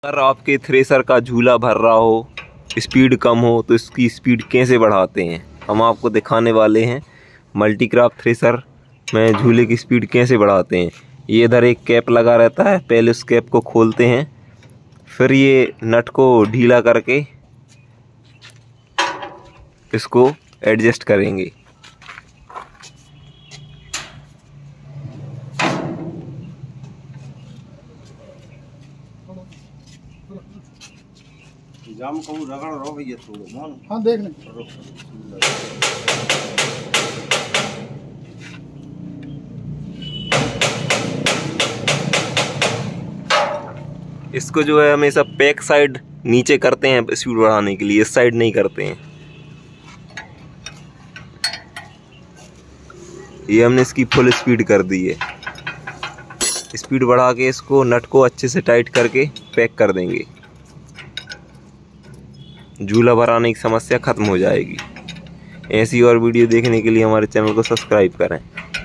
अगर आपके थ्रेसर का झूला भर रहा हो, स्पीड कम हो, तो इसकी स्पीड कैसे बढ़ाते हैं हम आपको दिखाने वाले हैं। मल्टीक्राफ्ट थ्रेसर में झूले की स्पीड कैसे बढ़ाते हैं। ये इधर एक कैप लगा रहता है, पहले उस कैप को खोलते हैं, फिर ये नट को ढीला करके इसको एडजस्ट करेंगे। जाम को रगड़ रहो भैया थोड़ो मान। हाँ देख लें। इसको जो है हमेशा बैक साइड नीचे करते हैं स्पीड बढ़ाने के लिए, इस साइड नहीं करते हैं। ये हमने इसकी फुल स्पीड कर दी है। स्पीड बढ़ा के इसको नट को अच्छे से टाइट करके पैक कर देंगे। झूला भराने की समस्या खत्म हो जाएगी। ऐसी और वीडियो देखने के लिए हमारे चैनल को सब्सक्राइब करें।